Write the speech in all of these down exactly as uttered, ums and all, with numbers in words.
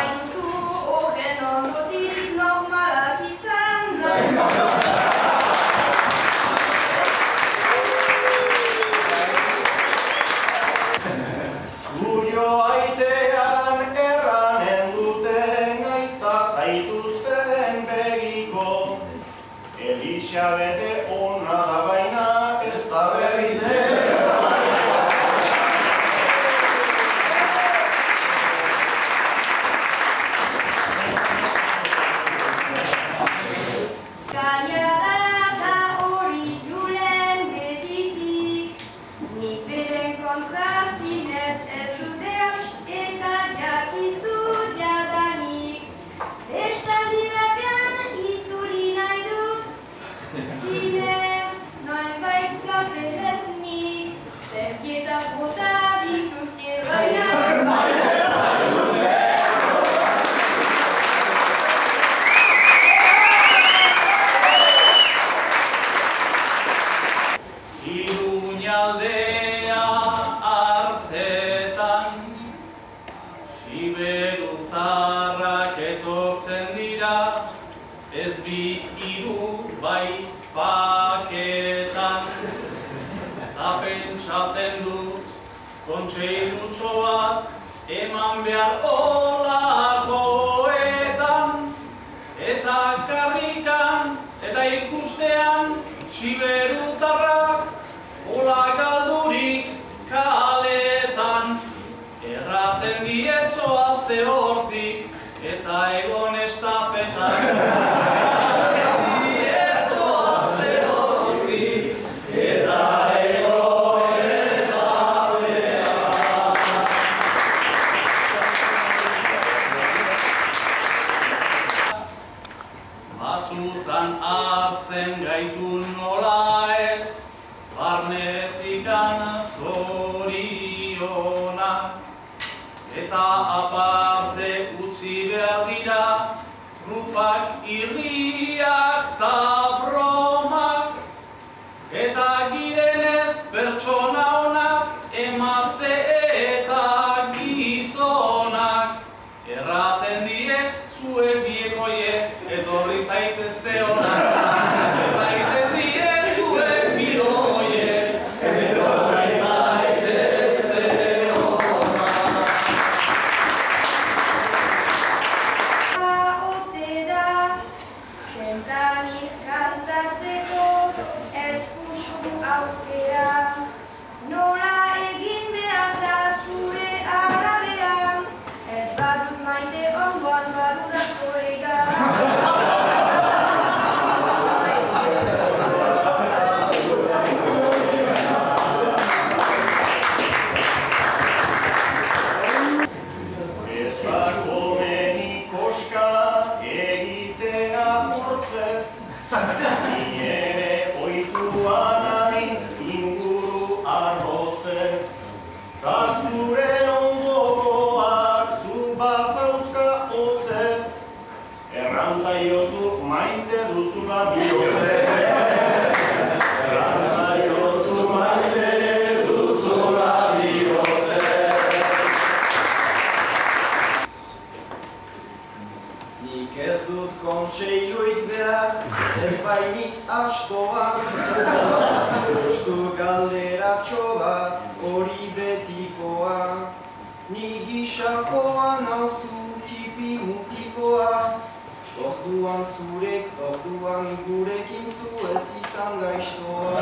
Elixabete ona da baina ez da berriz ere. Ez bi hiru bai paketan, eta pentsatzen dut kontseilutxo bat eman behar olakoetan, eta karrikan eta ikustean siberutarrak ola galdurik kaletan, erraten dietzo azte hortik eta egon estafetan. Batzutan hartzen gaitu nola ez, barnetikan zorionak, eta aparte utzi behar dira, trufak, irriak ta bromak, eta girenez pertsona onak, emazte eta gizonak, erraten diet zuek biekoiek, etorri zaitezte onak, erraiten diet zuek biekoiek, etorri zaitezte onak. Ote da, zentanik kantatzeko eskusu aukera, nola egin behar da zure arabera, ez badut maite ongoan badudak korega. Ni ere oitua naiz inguru arrotzez, ta zure ondokoak zu bazauzka hotzez, errantzaiozu maite duzula bihotzez. Errantzaiozu maite duzula bihotzez. Nik ez dut kontseiluik behar, ez bainiz astoan, justu galderatxo bat hori betikoa, ni gisakoa nauzu tipi mutikoa, orduan zurek, orduan gurekin zu ez izan gaiztoa.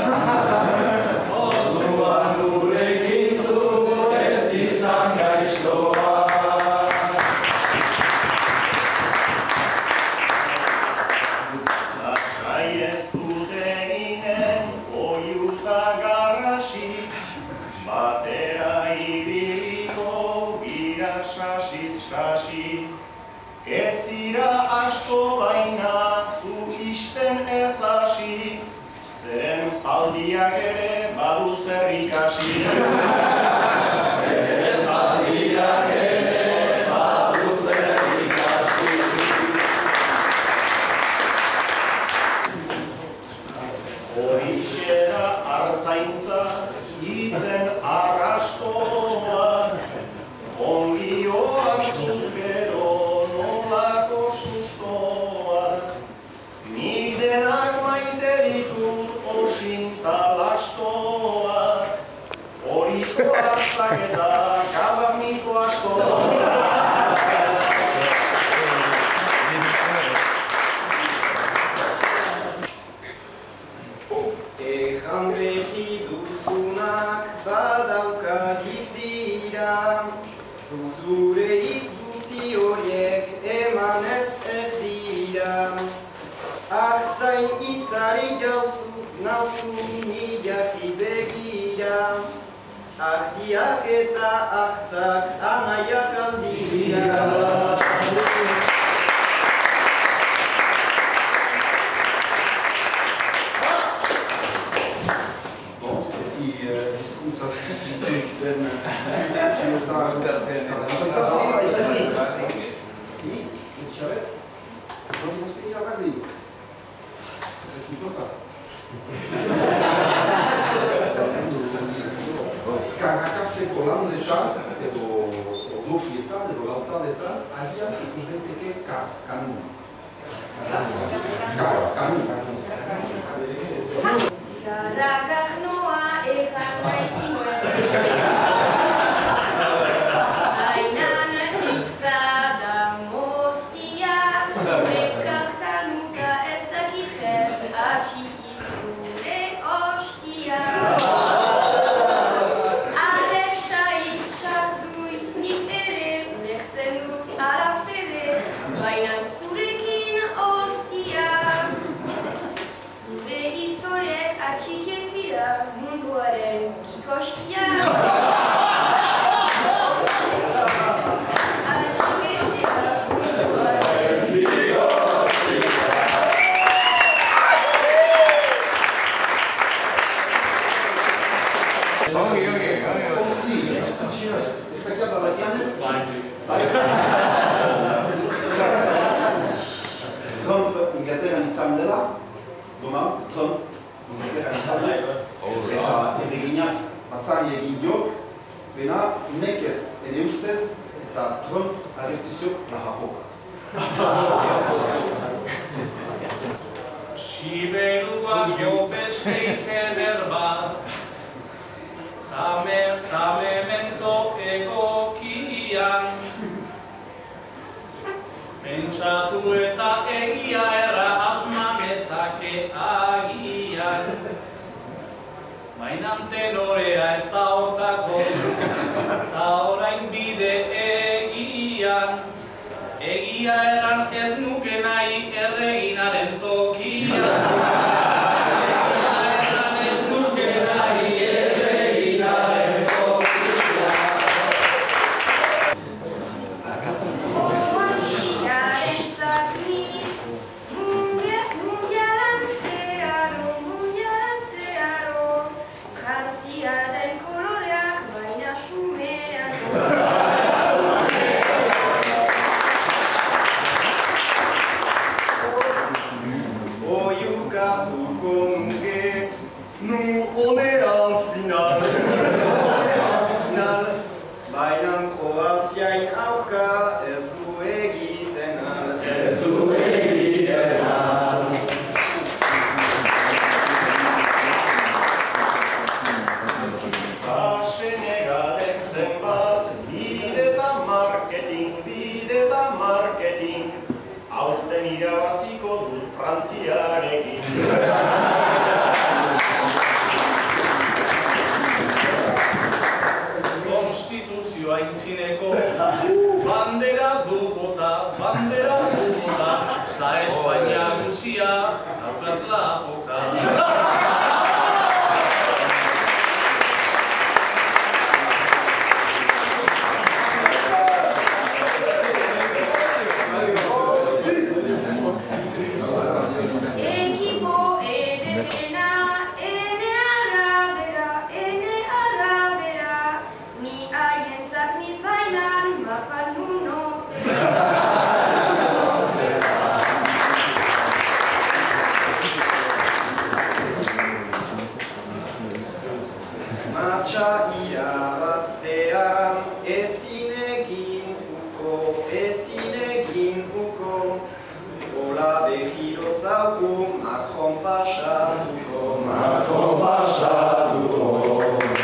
Orduan gurekin zu ez izan gaiztoa. Batera ibiliko gira sasiz sasi, ez zira asto baina zu isten ez hasi, zeren zaldiak ere badu zer ikasi. Zeren zaldiak ere badu zer ikasi. Horixe da artzaintza, hitzen arrastoa, ongi oaktuz gero bain itzari jauzu, nauzu nidaki begira. Ahtiak eta ahtzak anaiak aldira. Karakatzeko landetan, edo odokietan, edo lautaletan, agian ikus daiteke kanuna. Kanuna. Garakak noa egan nahi zinuen. Hainan hitza da moztia, zure karkanuka ez dakitzen atxiki zure ostia. Alesai txardui nik ere ulertzen dut arafede, bainan zurekin ostia. Zure hitzorek atxiketzira munduaren kikostia. Atxiketzira munduaren kikostia. Ongi, ongi, ongi. Ez da kiat alakianez? Trump Inglaterran izan dela, Donald Trump Inglaterran izan dela, eta erreginak batzari egin jo, bena nekez ere ustez eta Trump arreftiziok lahapok. Siberuak jo besteitzen erba, tamemento egokian. Pentsatu eta egia erra asman ezake agian. Bainan tenorea ez da hortako, eta orain bide egian. Egia erran ez nuke nahi erreginaren tokian. Egia erran ez nuke nahi erreginaren tokian. Mundiaren zakniz, mundialan zeharo, mundialan zeharo, jantzia den koloreak baina xumean. Oiukatuko nuke, nu onera final. Final, bainan Kroaziain aurka ez du egiten al. Ez du egiten al. Senegalen zenbaz, bide da marketing, bide da marketing. Aurten irabaziko dut Frantziarekin. Konstituzioa intzineko bandera du bota, bandera du bota, da Espainia guzia daukat lapoka. Ekipo edetena, ene arabera, ene arabera, ni haientzat niz bainan mapan nuno. Matxa irabaztean ezin egin uko, ezin egin uko. Ola behiro zauku Macron pasatuko, Macron pasatuko.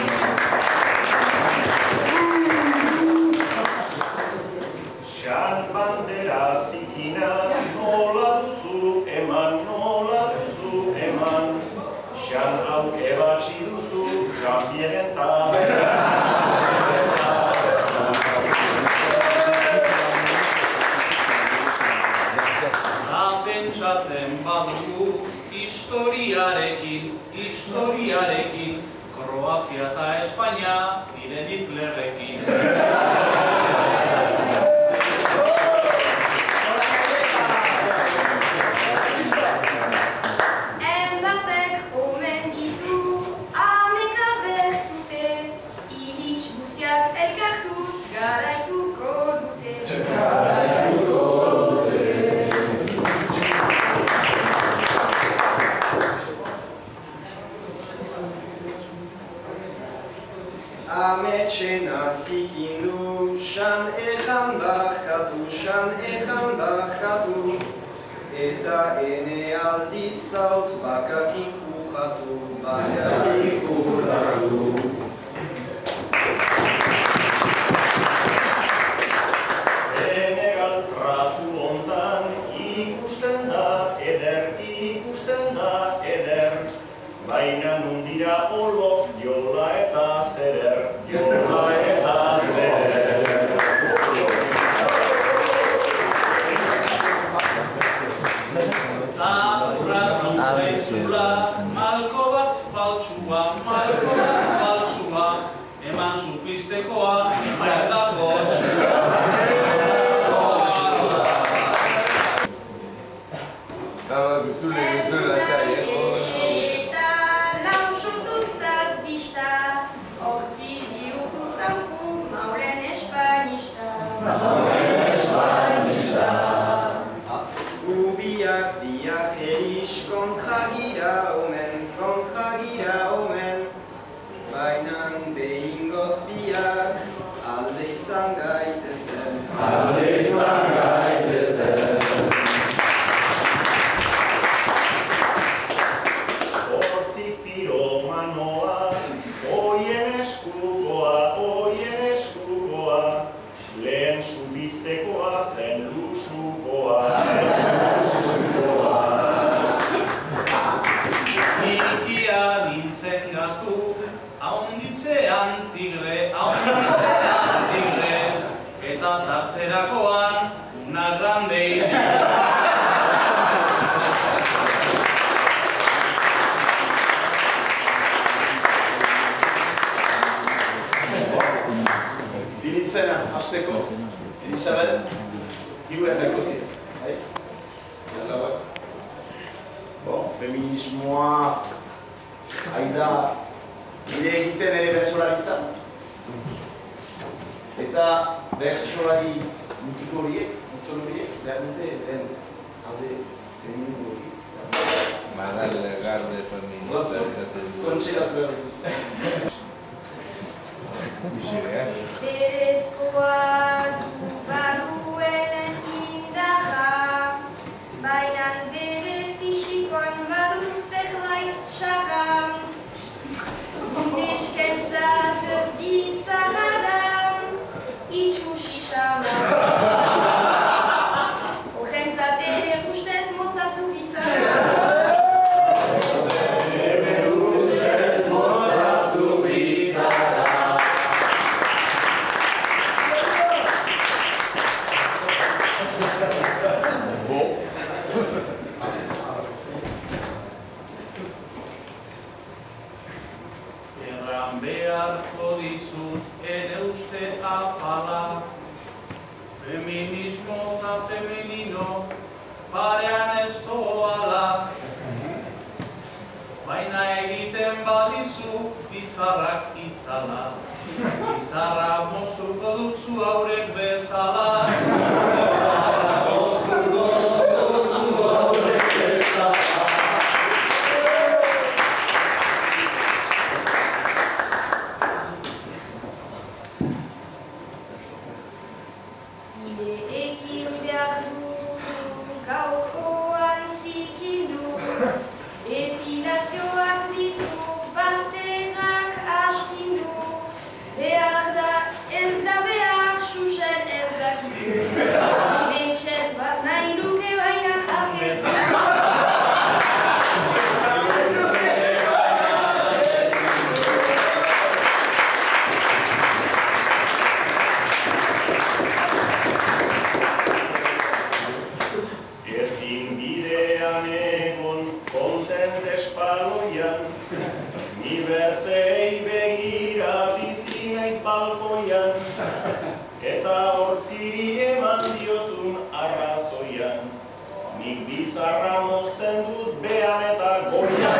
Xan bandera zikina, nola duzu eman, nola duzu eman. Xan auke batxi duzu, Jean-Pierre pentsatzen badugu, historiarekin, historiarekin, Kroazia eta Espainia ziren Hitlerrekin. Mbappek omen ditu, ameka bertute, Ilitx guziak elkartuz garaituko dute. Ametxena zikindu, san ejan bakatu, san ejan bakatu, eta ene aldiz zaut bakarrik urratu, bakarrik urratu. Senegal tratu ondan ikusten da eder, ikusten da eder, baina nundira Olof jola eta zerer, jola eta zerer. Ta urrasun zaizula, malko bat faltsua, malko bat faltsua, eman supistekoa, baina gotxua. Eta lausutu zat bista, ortzi bihurtu zauku mauren espanista. Gubiak biak eriz kontragira omen, kontragira omen, bainan behingoz biak alde izan gaitezen, alde izan gaitezen. Hortzi piromanoa, oien eskukoa, oien eskukoa, lehen subiztekoa zen lusukoa, zen lusukoa. Nikia nintzen gatu, haunditzean tigre, haunditzean tigre, eta sartzerakoan una grande idea. Finitzena, hasteko. Elisabet, hiru erdeko zit. Bon, feminismoa, haida, bide egiten ere bertsolaritzan. Eta bertsolari mutiko horiek, izan horiek, behar dute, den alde feminiko horiek. Madal Lagarde feminista. Kontxelatu behar dituzte. Berezkoa du barruenen indarra, baina bere fisikoan badu zerbait txarra. Neskentzat bizarra da, itxusi xama. Horrentzat ere ustez motzazu bizarra. Erran beharko dizut ere uste apala, feminismo eta femenino parean ez doala. Baina egiten badizu bizarrak itzala, bizarra mozuko dutzu haurek bezala. Bizarra mozuko dutzu haurek bezala. Ekin behar du, gaurkoan zikindu, epilazioak ditu, bazterrak astindu, behar da ez da behar, xuxen ez dakit. Nik bizarra mozten dut behan eta goian.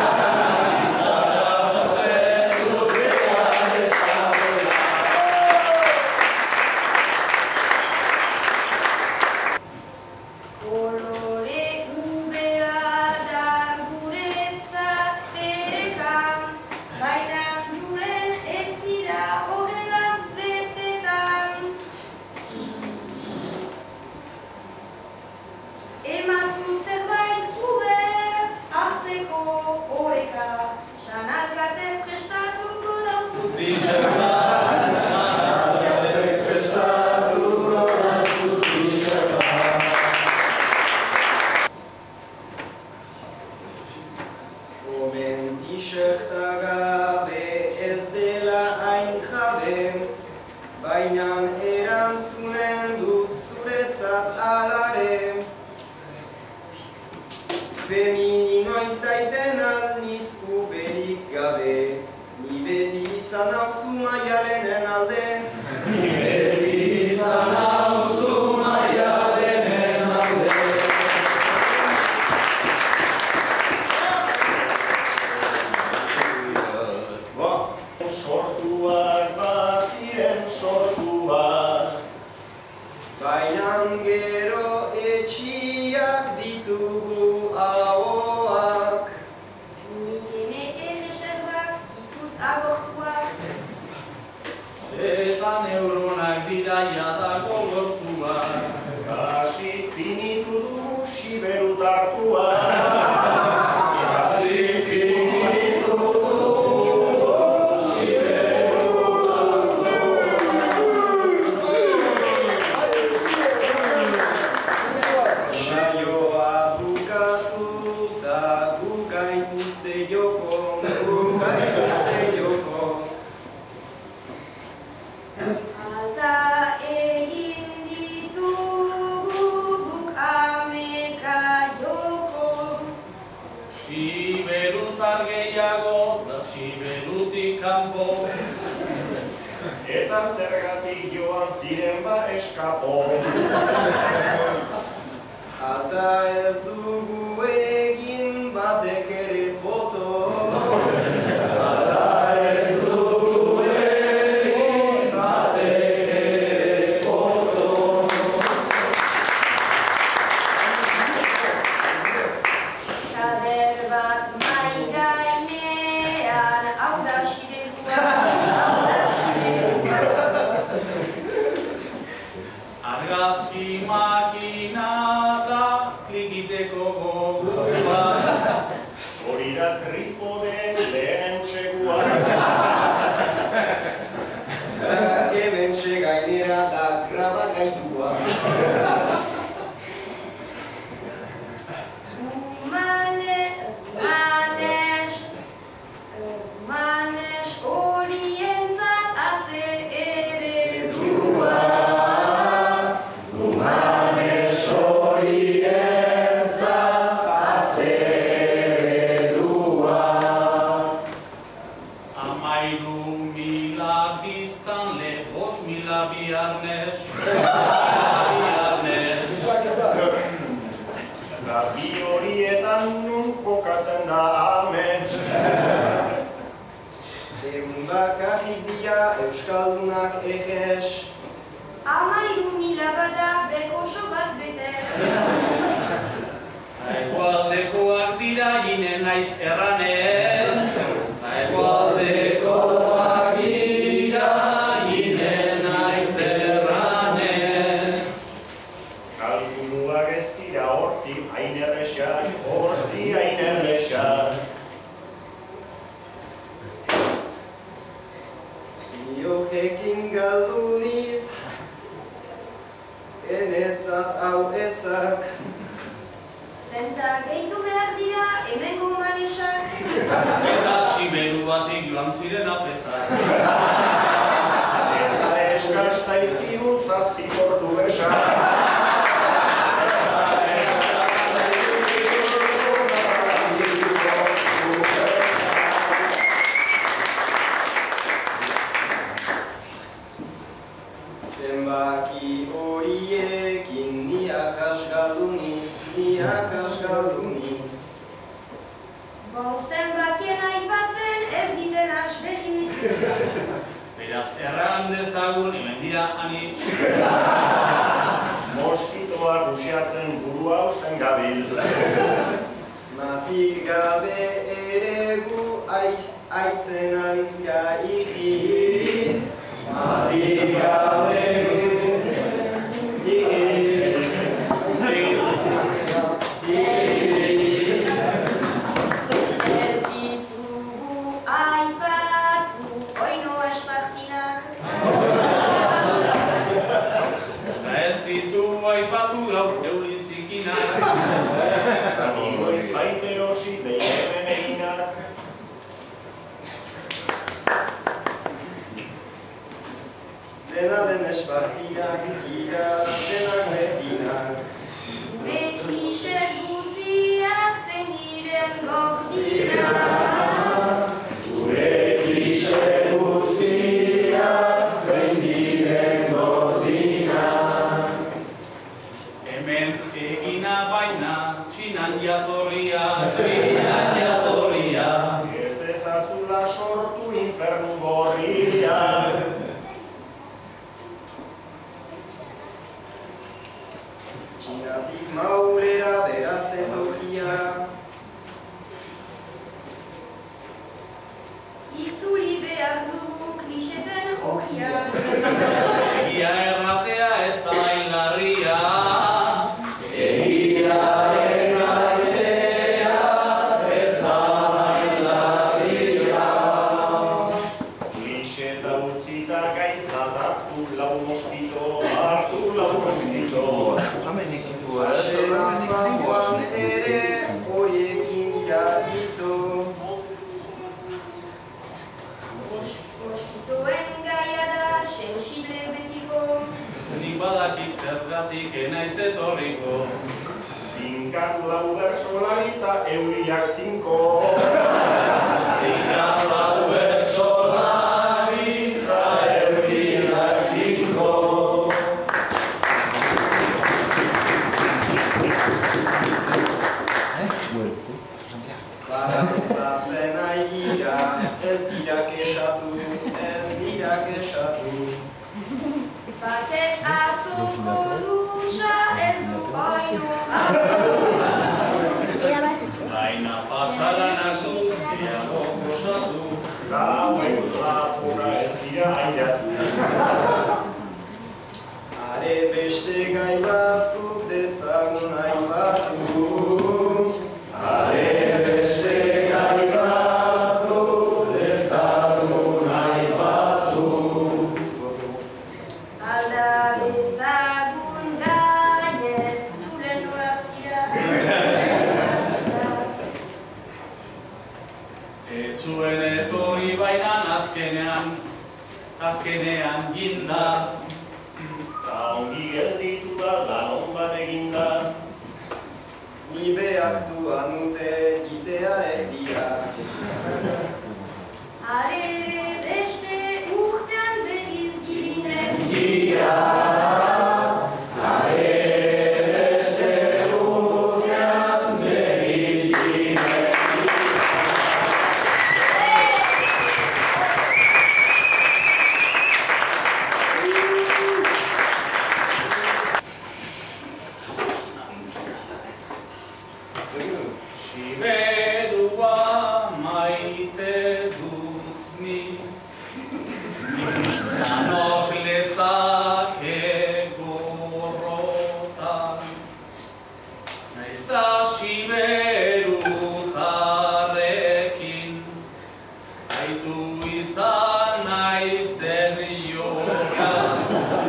Bainan erantzunen dut zuretzat alare. Feminino izaiten aldiz uberik gabe, ni beti izan hauzu maialenen alde. Ni beti izan hauzu maialenen alde. Sortuak baziren sortuak, bainan gero etxiak ditugu ahoak. Nik ene erreserbak ditut agortuak. Eta neuronak dira jadako gortuak. kasi finitu dugu siberut hartuak. Kasi finitu Siberutar gehiago, da siberutik kanpo. Eta zergatik joan ziren ba eskapo. Alta ez dugu egin batek ere boto. Alta ez dugu egin batek ere boto. Kader bat mai gainean, hau da siberua, hau da siberua. Argazki makina da klikiteko gogua. Hori da tripoden lehen txegua. Hemen gainera da grabagailua. Manes, manes horientzat haze eredua. Manes horientzat haze eredua. Amairu mila biztanle, bost mila biarnes. Da bi horietan nun kokatzen da amets. Egun bakarrik dira euskaldunak eges. Amairu mila bada bekoso bat betez. Egualdekoak dira ginen naiz erranen. Egualdekoak dira ginen naiz erranen. Kalkuluak ez dira hortzi hain erresak, hortzi hain erresak. Biojekin galduniz, enetzat hau ezak. Zenta gehitu behar dira hemengo manesak. Eta siberu batik joan ziren apezak. Eta eskaz zaizkigu zazpi ordu esak. Zenbaki horiekin nia jasgalduniz. niak askalduniz. Bon zenbakien aipatzen ez ditenak behiz. Beraz, erran dezagun, hemen dira anitz. Moskitoa rusiatzen burua usten gabil. Matik gabe ere gu aitzen aldia ikiz. Matik gabe ikiz. Ez ditugu aipatu oino espartinak. Eta ez ditugu aipatu gaur euri zikinak. Amigoiz baiterosi behiren eginak. Dena den espartinak dira denak behinak. Bekixet guziak zen diren gordinak. Hemen egina baina, txinan jatorria, txinan jatorria. Ez ezazula sortu infernu gorria. Txinatik maulera beraz etorria. Itzuli behar dugu klixeten ohiak. Egia erratea ez da hilarria. Egia erratea ez da hilarria. Klixeta utzita gaitzat hartu lau moskito, hartu lau moskito. Asena famoan ere horiekin jadito. Moskitoen gaia da sensible betiko. Nik badakit zergatik enaiz etorriko. Zinkat lau bersolari eta euriak zinko. Zinkat lau bersolari eta euriak zinko. Baratzatzen nahi dira, ez dira kexatu, ez dira kexatu. Batek atzoko dutxa ez du oino Baina patxalanak zuzia proposatu. Gauen lapura ez dira aiatzen. Are beste gai batzuk dezagun aipatu. Are beste gai batzuk dezagun aipatu. alda bezagun gaiez zuren norazira. Etzuen etorri bainan azkenean, azkenean ginda. Ta ongi gelditu da lanon bat eginda. Ni behartu anute gitea erdia. Are beste urtean behiz ginen. Siberua maite dut ni. Danok lezake gorrotan. Naiz da siberutarrekin, aitu izan naizen jokan.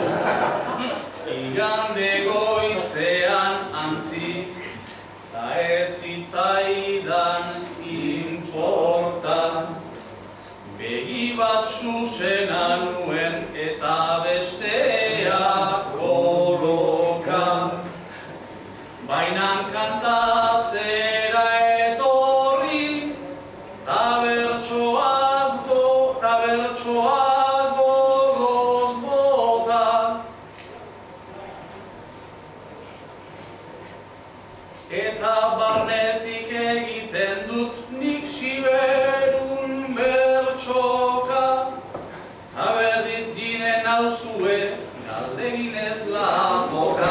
Igande goizean antzi, ta ez zitzaidan inporta. Begi bat susena nuen eta bestea koloka. Bainan kantatzera etorri, ta bertsoaz go, ta bertsoaz gogoz bota. eta barnetik egiten dut nik siberun bertsoka, ta berriz ginen nauzue, galdeginez lamoka.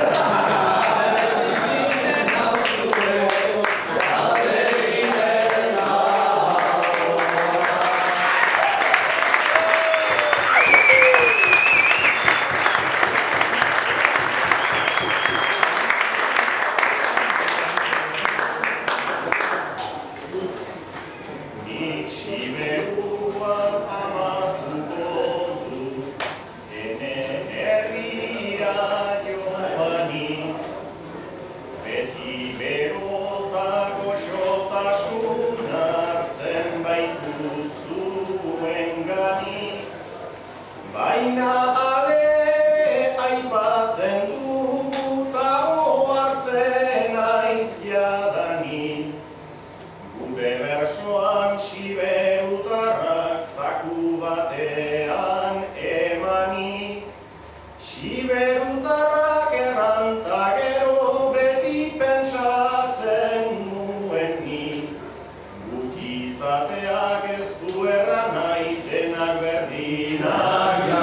Baina ale aipatzen dugu ta ohartzen naiz jadanik. Gure bersoan siberutarrak zaku batean emanik. Siberutarrak erranta gero beti pentsatzen nuen nik. Guk izateak ez du erran nahi denak berdinak.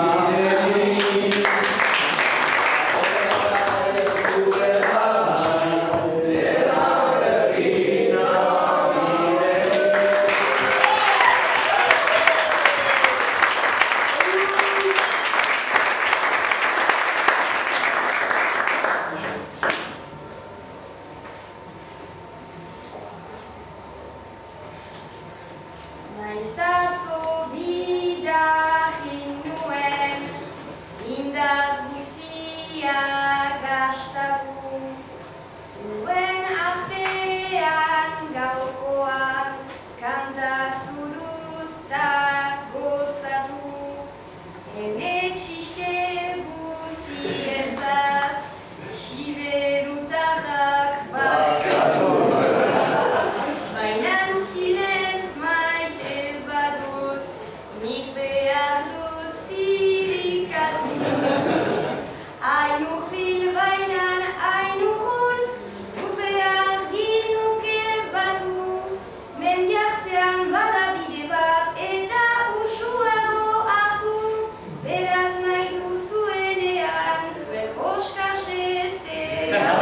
Naiztatzo bidahin nuen, indar guzia gastatu, zuen artean gaurkoan kantatu dut ta gozatu, ene txiste guzientzat, siberutarrak barkatu. Bainan zinez maite badut, nik behar dut zirikatu. Hain urbil bainan hain urrun, dut behar ginuke batu. Mendiartean bada bide bat eta usuago hartu. Beraz nahi duzuenean zuen oskase zera.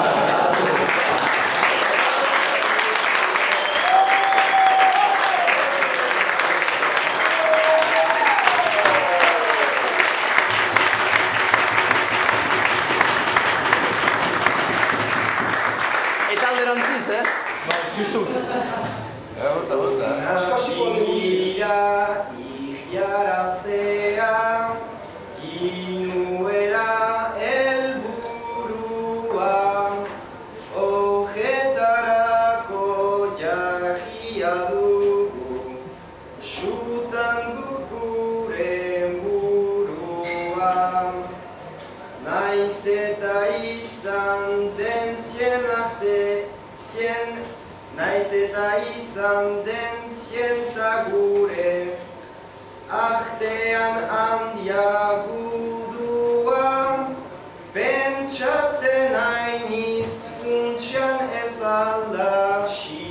Eta alderantziz, eh? Ba, justut. Bota, bota. Naskira ikiaraztea, ginuela helburua, horretarako jarria dugu, sutan guk gure burua. Naiz eta izan den zien arte, zien, naiz eta izan den zienta gure, artean handia gudua, pentsatzen hainiz funtsian ez alda